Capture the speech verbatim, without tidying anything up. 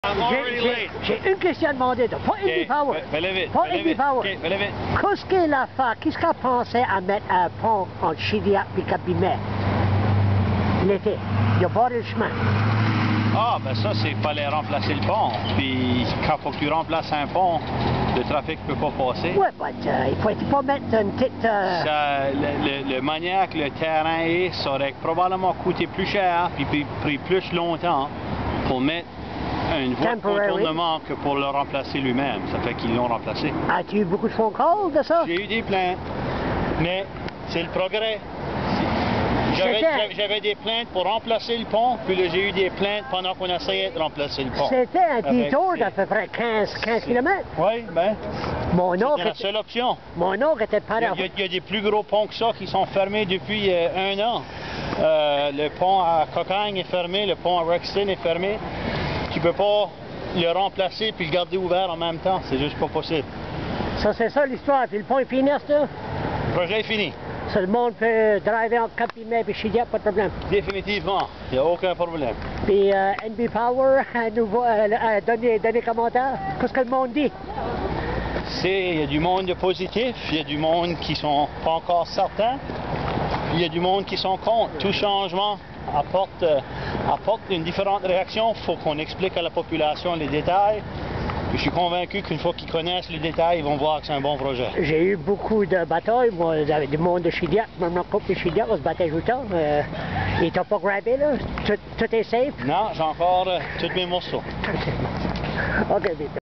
J'ai une question à demander. Pas okay. Power. Fais-le vite. Pas Fais-le vite. Power. Okay. Fais-le vite. Qu'est-ce qu'elle a fait? Qu'est-ce qu'elle a pensé à mettre un pont entre Shediac-Cap-Pelé l'été? Il a barré le chemin. Ah, ben ça, c'est qu'il fallait remplacer le pont. Puis, quand il faut que tu remplaces un pont, le trafic ne peut pas passer. Oui, mais uh, il ne faut pas mettre une petite... Uh... Ça, le, le, le manière que le terrain est, ça aurait probablement coûté plus cher, puis, puis pris plus longtemps pour mettre une voie de contournement que pour le remplacer lui-même. Ça fait qu'ils l'ont remplacé. As-tu eu beaucoup de phone calls de ça? J'ai eu des plaintes, mais c'est le progrès. J'avais des plaintes pour remplacer le pont, puis là j'ai eu des plaintes pendant qu'on essayait de remplacer le pont. C'était un détour d'à peu près quinze kilomètres. Oui, bien. C'était la seule option. Mon oncle était pas là. Il, il y a des plus gros ponts que ça qui sont fermés depuis euh, un an. Euh, le pont à Cocagne est fermé, le pont à Rexton est fermé. Tu peux pas le remplacer puis le garder ouvert en même temps, c'est juste pas possible. Ça, c'est ça l'histoire. Puis le pont est fini, ça? Le projet est fini. Ça, le monde peut driver entre Cap-Pelé et Shediac, pas de problème. Définitivement, il n'y a aucun problème. Puis euh, N B Power a euh, euh, donné des commentaires. Qu'est-ce que le monde dit? Il y a du monde positif, il y a du monde qui sont pas encore certains, il y a du monde qui sont contre. Tout changement apporte, euh, apporte une différente réaction. Il faut qu'on explique à la population les détails. Je suis convaincu qu'une fois qu'ils connaissent les détails, ils vont voir que c'est un bon projet. J'ai eu beaucoup de batailles, moi, avec du monde de Shediac. Même le couple de Shediac, on se battait tout le temps. Euh, ils t'ont pas grabé, là? Tout, tout est safe? Non, j'ai encore euh, tous mes morceaux. OK, vite.